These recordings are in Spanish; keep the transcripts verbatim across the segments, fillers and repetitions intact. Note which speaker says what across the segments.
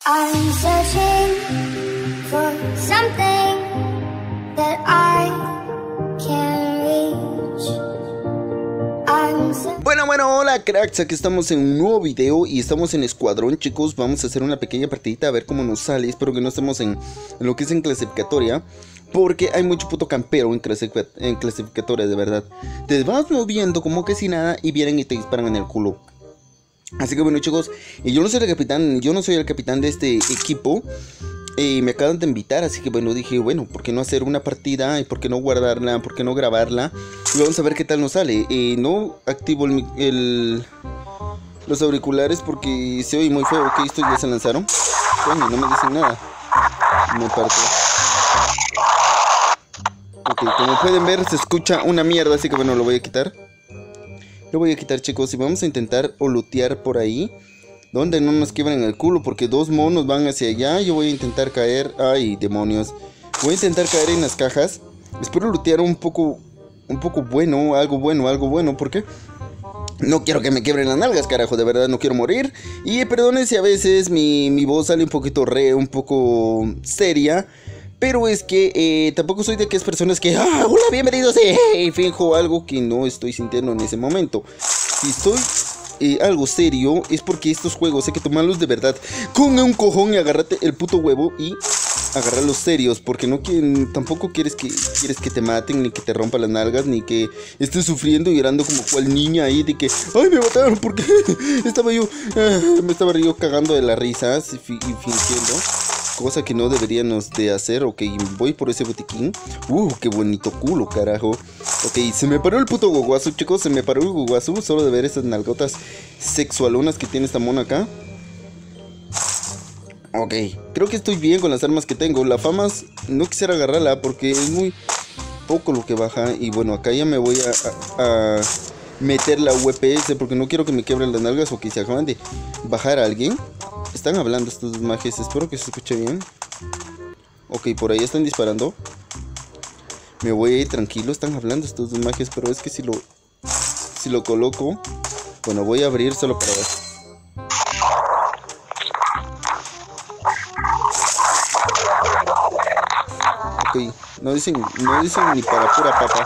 Speaker 1: I'm searching for something that I can reach. I'm so
Speaker 2: Bueno, bueno, hola cracks, aquí estamos en un nuevo video y estamos en escuadrón, chicos. Vamos a hacer una pequeña partidita a ver cómo nos sale. Espero que no estemos en, en lo que es en clasificatoria, porque hay mucho puto campero en, clasific en clasificatoria, de verdad. Te vas moviendo como que si nada y vienen y te disparan en el culo. Así que bueno, chicos, y yo no soy el capitán, yo no soy el capitán de este equipo. Y me acaban de invitar, así que bueno, dije, bueno, ¿por qué no hacer una partida? ¿Y por qué no guardarla? ¿Por qué no grabarla? Y vamos a ver qué tal nos sale. eh, No activo el, el, los auriculares porque se oye muy feo. Ok, estos ya se lanzaron. Coño, no me dicen nada. Me parto. Ok, como pueden ver se escucha una mierda, así que bueno, lo voy a quitar. Lo voy a quitar, chicos, y vamos a intentar o lootear por ahí donde no nos quiebren el culo, porque dos monos van hacia allá. Yo voy a intentar caer. Ay, demonios. Voy a intentar caer en las cajas. Espero lootear un poco Un poco bueno, algo bueno, algo bueno, porque no quiero que me quiebren las nalgas, carajo. De verdad no quiero morir. Y eh, perdonen si a veces mi, mi voz sale un poquito re, un poco seria, pero es que eh, tampoco soy de aquellas personas que ¡ah, hola, bienvenidos! Eh, finjo algo que no estoy sintiendo en ese momento. Si estoy eh, algo serio, es porque estos juegos hay que tomarlos de verdad con un cojón y agárrate el puto huevo y agarrarlos serios, porque no quieren, tampoco quieres que quieres que te maten, ni que te rompan las nalgas, ni que estés sufriendo y llorando como cual niña ahí de que ¡ay, me mataron! Porque estaba yo, uh, me estaba yo cagando de la risa y fingiendo. Cosa que no deberíamos de hacer. Ok, voy por ese botiquín. Uh, qué bonito culo, carajo. Ok, se me paró el puto guguazo, chicos. Se me paró el guguazo solo de ver esas nalgotas sexualonas que tiene esta mona acá. Ok, creo que estoy bien con las armas que tengo. La fama no quisiera agarrarla porque es muy poco lo que baja. Y bueno, acá ya me voy a, a, a meter la U P S porque no quiero que me quiebren las nalgas o que se acaban de bajar a alguien. Están hablando estos dos mages, espero que se escuche bien. Ok, por ahí están disparando. Me voy a ir tranquilo, están hablando estos dos mages, pero es que si lo si lo coloco, bueno, voy a abrir solo para ver. Ok, no dicen, no dicen ni para pura papa.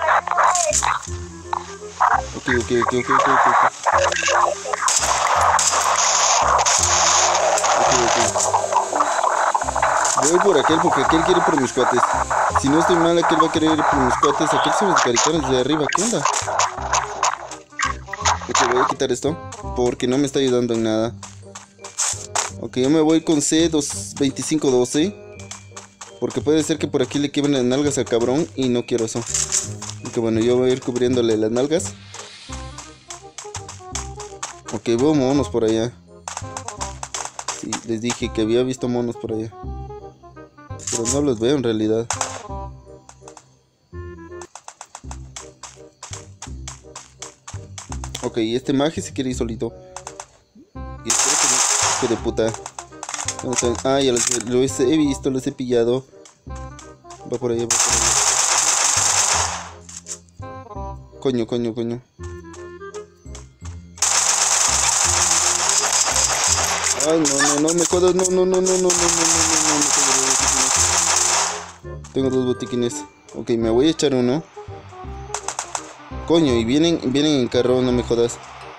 Speaker 2: Ok, ok, ok, ok, ok, ok. Voy por aquel porque aquel quiere por mis cuates. Si no estoy mal, aquel va a querer ir por mis cuates. Aquel se me descaricaron desde arriba. ¿Qué onda? Ok, voy a quitar esto porque no me está ayudando en nada. Ok, yo me voy con C veinticinco doce, porque puede ser que por aquí le quiebren las nalgas al cabrón y no quiero eso. Ok, bueno, yo voy a ir cubriéndole las nalgas. Ok, veo monos por allá. Sí, les dije que había visto monos por allá, pero no los veo en realidad. Ok, este maje se quiere ir solito. Y espero que no, que de puta. Ah, ya los, los he visto, los he pillado. Va por allá, va por allá. Coño, coño, coño. Ay, no, no, no, me jodas, no, no, no, no, no, no, no, no, no, no, tengo dos botiquines. Ok, me voy a echar uno. Coño, y vienen, vienen en carro, no me jodas.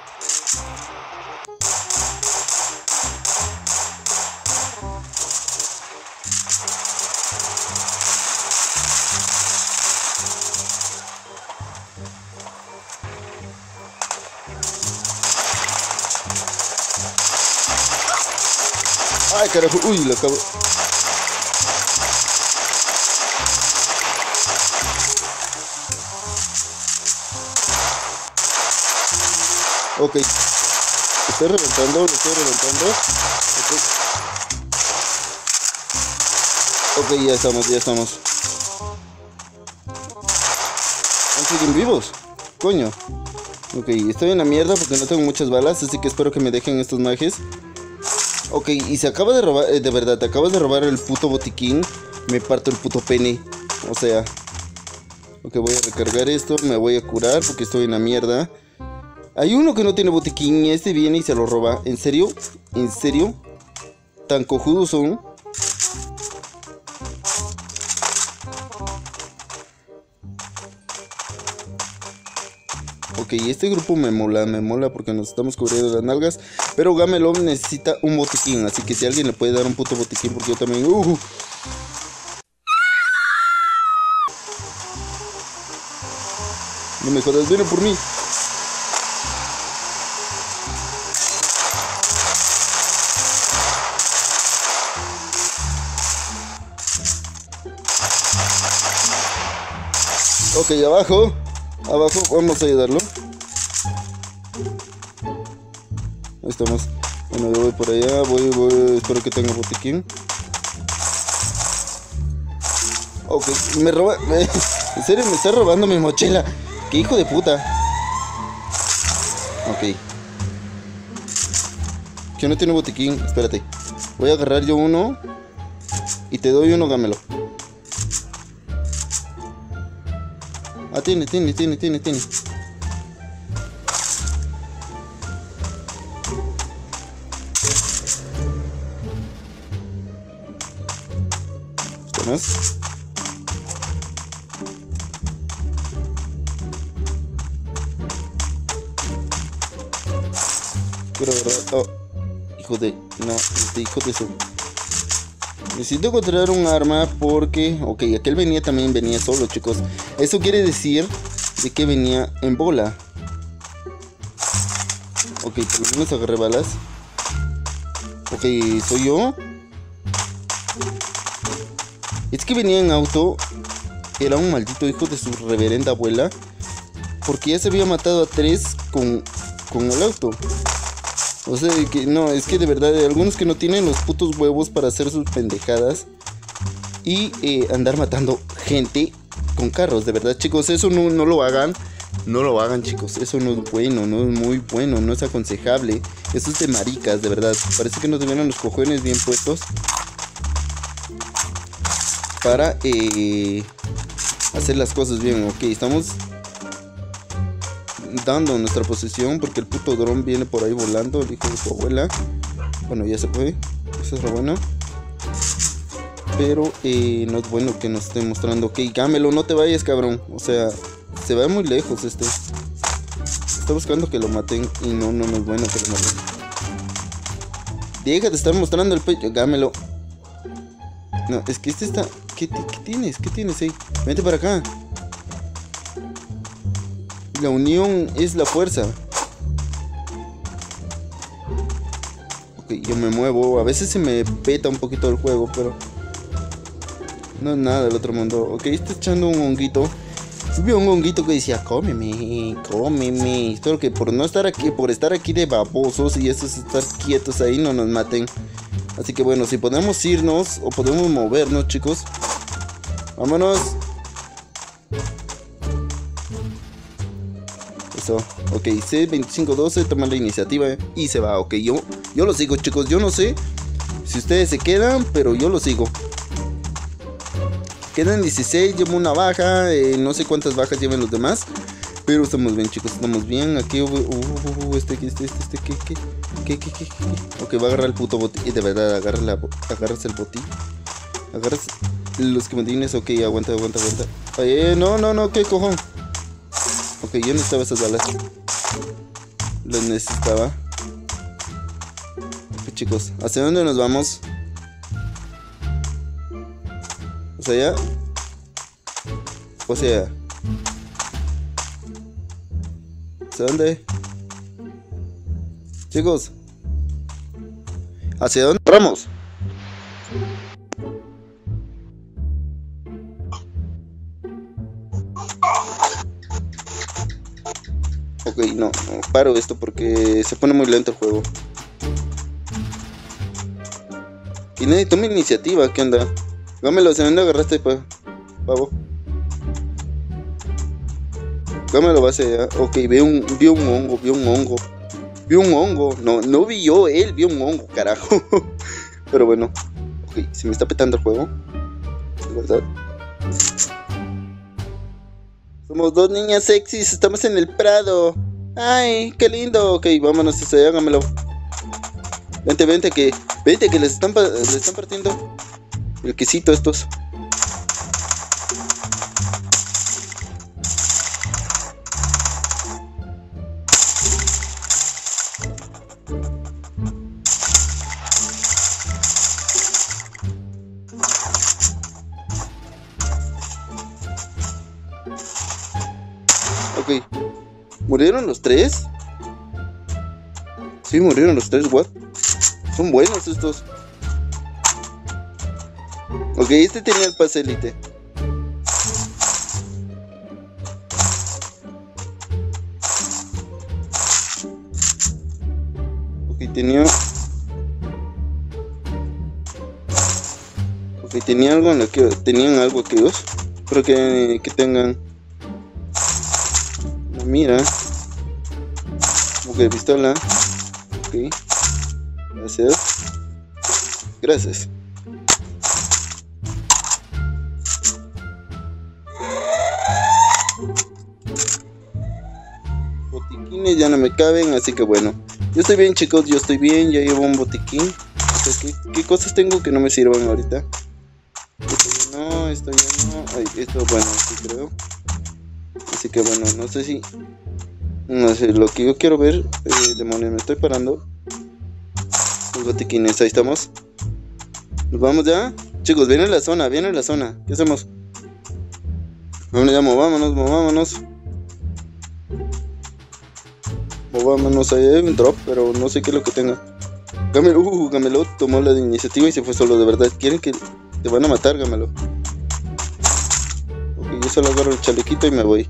Speaker 2: Ay, carajo, uy, lo acabo. Ok, estoy reventando, lo estoy reventando. Ok, ok, ya estamos, ya estamos. ¿Aún siguen vivos? Coño. Ok, estoy en la mierda porque no tengo muchas balas, así que espero que me dejen estos mages. Ok, y se acaba de robar, eh, de verdad, te acabas de robar el puto botiquín. Me parto el puto pene. O sea. Ok, voy a recargar esto, me voy a curar porque estoy en la mierda. Hay uno que no tiene botiquín y este viene y se lo roba. ¿En serio? ¿En serio? tan cojudos son. Ok, este grupo me mola, me mola porque nos estamos cubriendo las nalgas. Pero Gamelon necesita un botiquín, así que si alguien le puede dar un puto botiquín, porque yo también... Uh, no me jodas, viene por mí. Ok, abajo. Abajo, vamos a ayudarlo. Ahí estamos. Bueno, yo voy por allá, voy, voy, espero que tenga botiquín. Ok, me roba, me, en serio me está robando mi mochila. Qué hijo de puta. Ok. Que no tiene botiquín, espérate. Voy a agarrar yo uno y te doy uno, Gamelo. Ah, tiene, tiene, tiene, tiene, tiene. ¿Esto más? Quiero agarrar... Oh, hijo de... No, este hijo de su... Necesito encontrar un arma porque... Ok, aquel venía también venía solo, chicos. Eso quiere decir de que venía en bola. Ok, por lo menos agarré balas. Ok, ¿soy yo? Es que venía en auto. Era un maldito hijo de su reverenda abuela. Porque ya se había matado a tres con, con el auto. O sea, que no, es que de verdad hay algunos que no tienen los putos huevos para hacer sus pendejadas y eh, andar matando gente con carros. De verdad, chicos, eso no, no lo hagan. No lo hagan, chicos, eso no es bueno, no es muy bueno, no es aconsejable. Eso es de maricas, de verdad. Parece que no tuvieron los cojones bien puestos para eh, hacer las cosas bien. Ok, estamos dando nuestra posición porque el puto dron viene por ahí volando, el hijo de su abuela. Bueno, ya se fue, eso es lo bueno. Pero eh, no es bueno que nos esté mostrando. Ok, Gamelo, no te vayas, cabrón. O sea, se va muy lejos este. Está buscando que lo maten y no, no, no es bueno que lo maten. Deja de estar mostrando el pecho, Gamelo. No, es que este está... ¿Qué, qué tienes? ¿Qué tienes ahí? Vente para acá. La unión es la fuerza. Ok, yo me muevo. A veces se me peta un poquito el juego, pero no es nada del otro mundo. Ok, está echando un honguito. Vi un honguito que decía, cómeme, cómeme. Espero que por no estar aquí, por estar aquí de babosos y estos estar quietos ahí no nos maten. Así que bueno, si podemos irnos o podemos movernos, chicos. Vámonos. Eso, ok, C veinticinco doce toma la iniciativa y se va. Ok, yo, yo lo sigo, chicos. Yo no sé si ustedes se quedan, pero yo lo sigo. Quedan dieciséis, llevo una baja, eh, no sé cuántas bajas lleven los demás. Pero estamos bien, chicos, estamos bien. Aquí, uh, uh, uh, este, este, este, este, ¿qué, qué, qué, qué, qué, qué? Ok, va a agarrar el puto botín. Y de verdad, agarra la, agarras el botín. Agarras los comodines. Ok, aguanta, aguanta, aguanta. Ay, eh, no, no, no, qué cojón. Ok, yo necesitaba esas balas. Las necesitaba. Ok, chicos, ¿hacia dónde nos vamos? O sea, ya. O sea. ¿Hacia dónde? Chicos. ¿Hacia dónde vamos? Ok, no, no, paro esto porque se pone muy lento el juego. Y nadie toma iniciativa, ¿qué onda? Gámelo, ¿se dónde agarraste, pa, pavo? Gámelo, va hacia allá. Ok, veo un, vi un hongo, vi un hongo. Vi un hongo, no, no vi yo, él vio un hongo, carajo. Pero bueno, ok, se me está petando el juego. De verdad. Somos dos niñas sexys, estamos en el Prado. Ay, qué lindo. Ok, vámonos hacia allá, hágamelo. Vente, vente, que Vete que les están, les están partiendo el quesito a estos. Ok. ¿Murieron los tres? Sí, murieron los tres, what? Son buenos estos. Ok, este tenía el pase elite. Ok, tenía... Ok, tenía algo en lo que... Tenían algo aquellos. Espero que, que tengan... Una mira. Ok, pistola. Ok. Gracias. Gracias. Botiquines ya no me caben, así que bueno. Yo estoy bien, chicos, yo estoy bien. Ya llevo un botiquín. O sea, ¿qué, qué cosas tengo que no me sirvan ahorita? Esto ya no, esto ya no. Ay, esto bueno, sí creo. Así que bueno, no sé si... No sé, lo que yo quiero ver... Eh, demonios, me estoy parando. Los botiquines, ahí estamos. Nos vamos ya. Chicos, viene la zona, viene la zona. ¿Qué hacemos? Vámonos ya, movámonos, movámonos. Movámonos, ahí hay un drop, pero no sé qué es lo que tenga. Gamelo, uh, Gamelo tomó la iniciativa y se fue solo, de verdad. ¿Quieren que te van a matar, Gamelo? Ok, yo solo agarro el chalequito y me voy.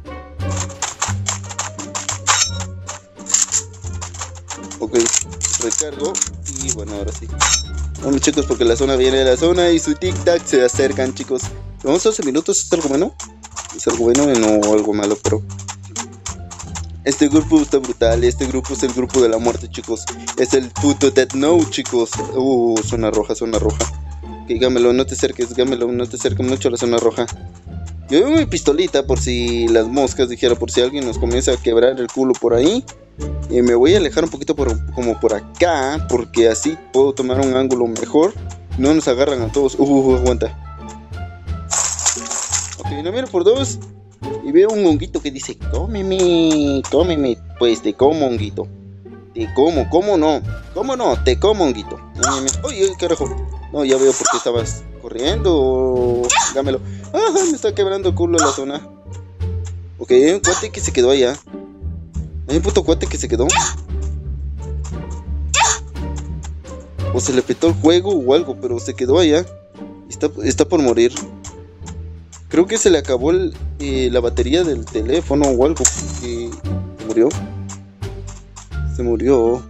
Speaker 2: Ok, recargo. Y bueno, ahora sí. Vamos, chicos, porque la zona viene de la zona y su tic-tac se acercan, chicos. Vamos doce minutos, ¿es algo bueno? Es algo bueno y no algo malo, pero... Este grupo está brutal, este grupo es el grupo de la muerte, chicos. Es el puto Death Note, chicos. Uh, zona roja, zona roja. Ok, Gamelo, no te acerques, Gamelo, no te acerques mucho a la zona roja. Yo llevo mi pistolita por si las moscas, dijera, por si alguien nos comienza a quebrar el culo por ahí. Y me voy a alejar un poquito por, como por acá, porque así puedo tomar un ángulo mejor. No nos agarran a todos. Uh, aguanta. Ok, no miro por dos. Y veo un honguito que dice, cómeme, cómeme. Pues te como, honguito. Te como, ¿cómo no? ¿Cómo no? Te como, honguito. Oye, carajo. No, ya veo por qué estabas corriendo. Dámelo. Ah, me está quebrando el culo la zona. Ok, hay un cuate que se quedó allá. Hay un puto cuate que se quedó. O se le petó el juego o algo, pero se quedó allá. Está, está por morir. Creo que se le acabó el, eh, la batería del teléfono o algo. Porque se murió. Se murió.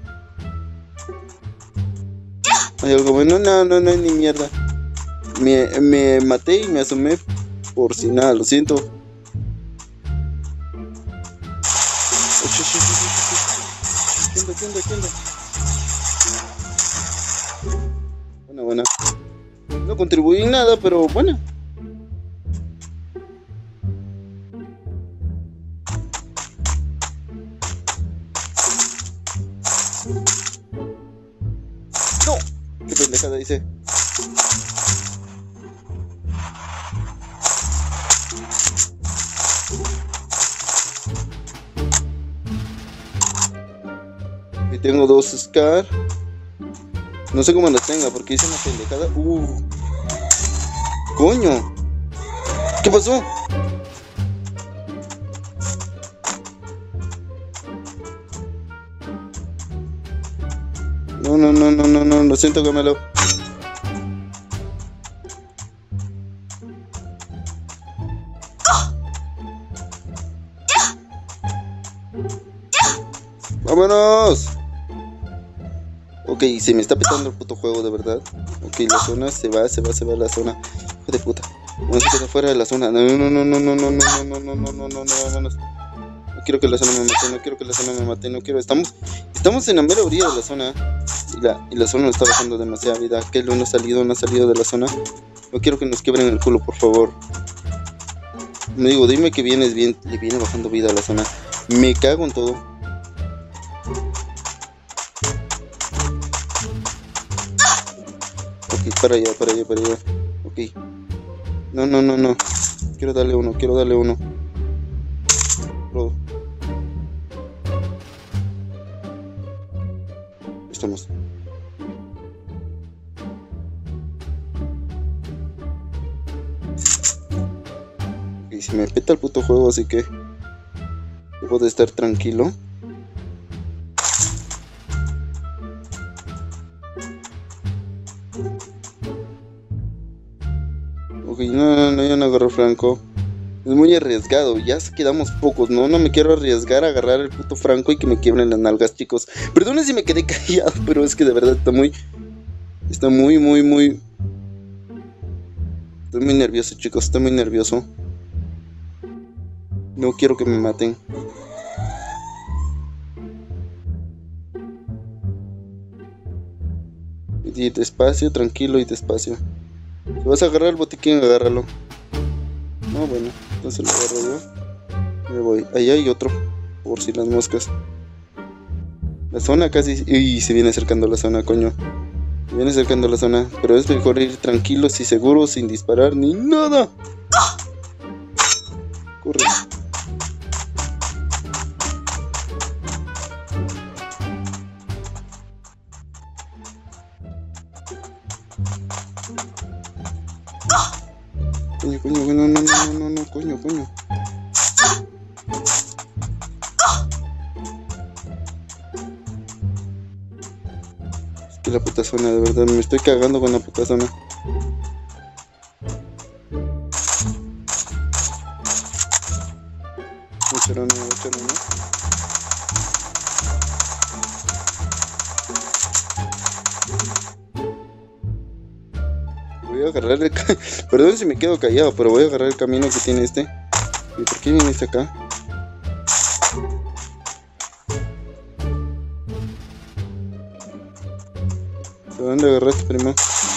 Speaker 2: Hay algo bueno. No, no, no hay ni mierda. Me, me maté y me asomé por si nada. Lo siento. ¿Qué onda, qué onda, qué onda? Buena, buena. No contribuí en nada, pero bueno. No. Qué pendejada dice. Y tengo dos Scar. No sé cómo las tenga porque hice una pendejada. Uh. Coño. ¿Qué pasó? No, no, no, no, no, no, lo siento, Gamelo. ¡Vámonos! Ok, se me está petando el puto juego, de verdad. Ok, la zona se va, se va, se va la zona. Hijo de puta. No se queda fuera de la zona. No, no, no, no, no, no, no, no, no, no, no, no, no, no, vámonos. No quiero que la zona me mate, no quiero que la zona me mate, no quiero. Estamos, estamos en la mera orilla de la zona. Y la, y la zona nos está bajando demasiada vida. Que no ha salido, no ha salido de la zona. No quiero que nos quiebren el culo, por favor. Me digo, dime que vienes bien, le viene bajando vida a la zona. Me cago en todo. para allá, para allá, para allá. Ok. No, no, no, no. Quiero darle uno, quiero darle uno. Bro. Estamos. Y si me peta el puto juego, así que debo de estar tranquilo. Ok, no, no, no, ya no agarro Franco. Es muy arriesgado, ya quedamos pocos, ¿no? No me quiero arriesgar a agarrar el puto Franco y que me quiebren las nalgas, chicos. Perdonen si me quedé callado, pero es que de verdad está muy... Está muy, muy, muy... Estoy muy nervioso, chicos, estoy muy nervioso. No quiero que me maten. Y despacio, tranquilo y despacio. Si vas a agarrar el botiquín, agárralo. No, bueno, entonces lo agarro yo. Me voy. Ahí hay otro, por si las moscas. La zona casi... Uy, se viene acercando la zona, coño. Se viene acercando la zona. Pero es mejor ir tranquilos y seguros, sin disparar ni nada. Corre. Coño, coño, coño, no, no, no, no, no, coño, coño. Es que la puta zona, de verdad, me estoy cagando con la puta zona. Mucho no, mucho no. Voy a agarrar el... Perdón si me quedo callado, pero voy a agarrar el camino que tiene este. ¿Y por qué viene este acá? ¿De dónde agarraste, primo?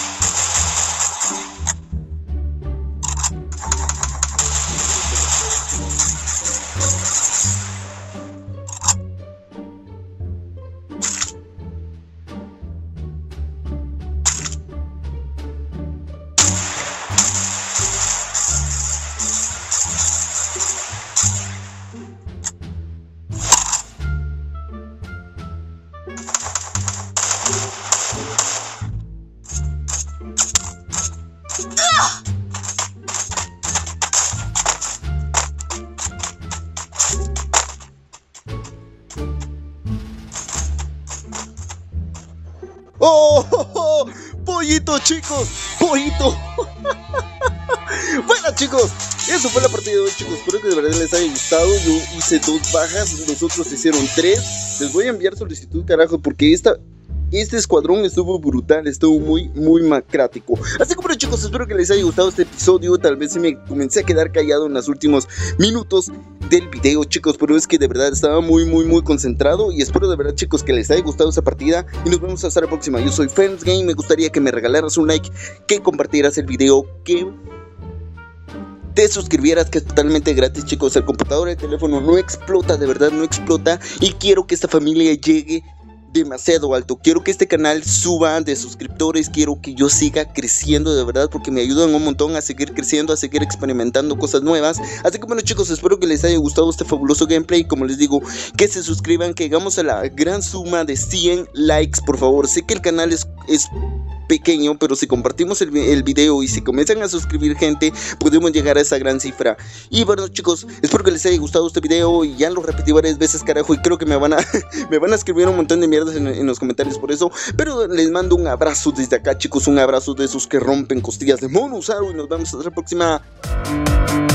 Speaker 2: ¡Oh! oh, oh ¡Pollito, chicos! ¡Pollito! Bueno, chicos, eso fue la partida de hoy, chicos. Espero que de verdad les haya gustado. Yo hice dos bajas, los otros hicieron tres. Les voy a enviar solicitud, carajo, porque esta... Este escuadrón estuvo brutal, estuvo muy, muy macrático. Así que bueno, chicos, espero que les haya gustado este episodio. Tal vez se me comencé a quedar callado en los últimos minutos del video, chicos, pero es que de verdad estaba muy, muy, muy concentrado. Y espero de verdad, chicos, que les haya gustado esta partida. Y nos vemos hasta la próxima. Yo soy Fernsgame, me gustaría que me regalaras un like, que compartieras el video, que... te suscribieras, que es totalmente gratis, chicos. El computador, el teléfono no explota, de verdad no explota. Y quiero que esta familia llegue demasiado alto. Quiero que este canal suba de suscriptores. Quiero que yo siga creciendo, de verdad, porque me ayudan un montón a seguir creciendo, a seguir experimentando cosas nuevas. Así que bueno, chicos, espero que les haya gustado este fabuloso gameplay. Como les digo, que se suscriban, que llegamos a la gran suma de cien likes, por favor. Sé que el canal es... es pequeño, pero si compartimos el, el video y si comienzan a suscribir gente, podemos llegar a esa gran cifra. Y bueno, chicos, espero que les haya gustado este video. Y ya lo repetí varias veces, carajo, y creo que me van a me van a escribir un montón de mierdas en, en los comentarios por eso. Pero les mando un abrazo desde acá, chicos, un abrazo de esos que rompen costillas de mono usado. Y nos vemos hasta la próxima.